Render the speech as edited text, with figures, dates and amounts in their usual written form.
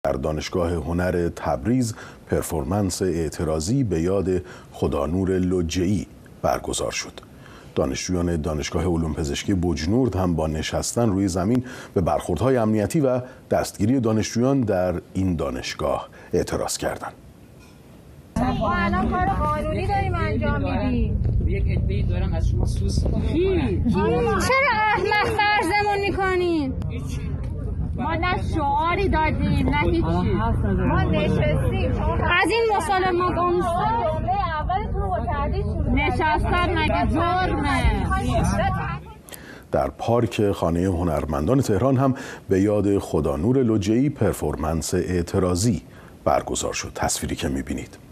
در دانشگاه هنر تبریز پرفورمنس اعتراضی به یاد خدانور لجه‌ای برگزار شد. دانشجویان دانشگاه علوم پزشکی بوجنورد هم با نشستن روی زمین به برخوردهای امنیتی و دستگیری دانشجویان در این دانشگاه اعتراض کردند. ما الان کار قانونی داریم انجام میدیم. یک عده‌ای دارن از شما سوس چرا احمق فرضمون میکنین؟ ما نه شعاری دادیم نه هیچی. ما نشستیم. از این مسائل ما نشستن مگه جرمه؟ در پارک خانه هنرمندان تهران هم به یاد خدانور لجه‌ای پرفورمنس اعتراضی برگزار شد. تصویری که می‌بینید